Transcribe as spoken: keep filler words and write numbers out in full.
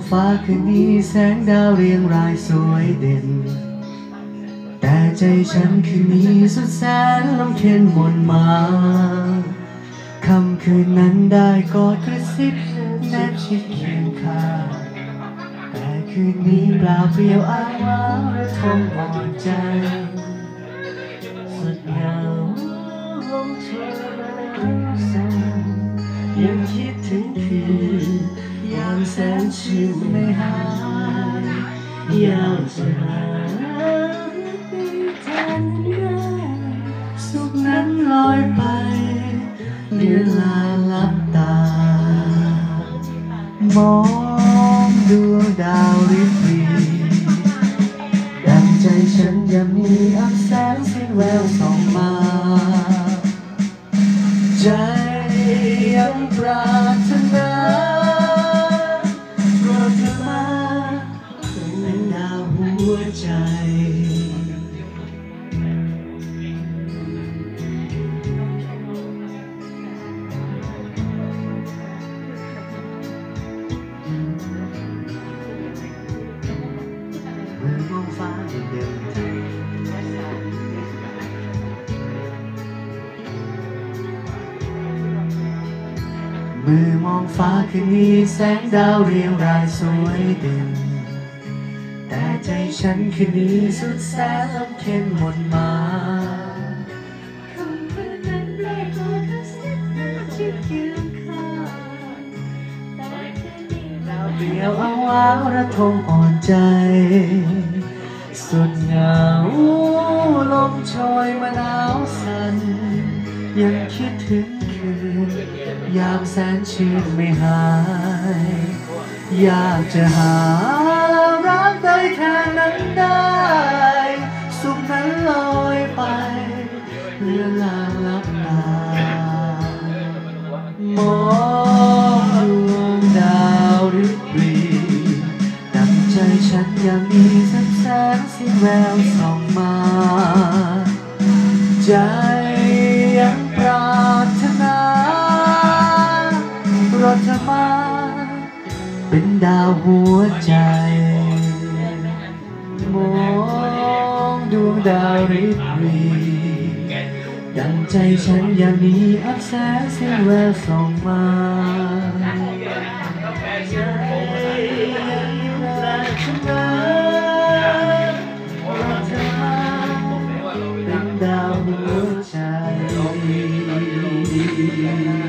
ฟ้าคืนนี้แสงดาวเรียงรายสวยเด่นแต่ใจฉันคืนนี้สุดแสนลำเค็ญมนมาคำคืนนั้นได้กอดกระซิบแนบชิดเคียงข้างแต่คืนนี้เปล่าเปลี่ยวอ้างว้างระทมอ่อนใจสุดเหงาลงเธอสั่นยังคิดถึงคืนยามแสนชื่นไม่หายอยากจะหาทันได้สุขนั้นลอยไปเลือนลางลับตามองดวงดาวริบหรี่ดังใจฉันยังมีอับแสงสิ้นแววส่องมาใจยังปรารถนาโปรดเธอมาเป็นดาวหัวใจมือมองฟ้าเดินเดินมือมองฟ้าคืนนี้แสงดาวเรียงรายสวยเด่นแต่ใจฉันคืนนี้สุดแสนลำเค็ญมนมาคำคืนนั้นแรกกอดกระซิบแนบชิดเคียงข้างแต่คืนนี้เปล่าเปลี่ยวอ้างว้างระทมอ่อนใจสุดเหงาลมโชยมาหนาวสั่นยังคิดถึงคืนยามแสนชื่นไม่หายอยากจะหารักได้แค่นั้นได้สุขนั้นลอยไปเลือนลางลับตามองดวงดาวริบหรี่ดังใจฉันยังมีสักแสงสิ้นแววส่องมาใจยังปรารถนาโปรดเธอมาเป็นดาวหัวใจมองดวงดาวริบหรี่ดังใจฉันยังมีอับแสงสิ้นแววส่องมาใจยังปรารถนาโปรดเธอมาเป็นดาวหัวใจ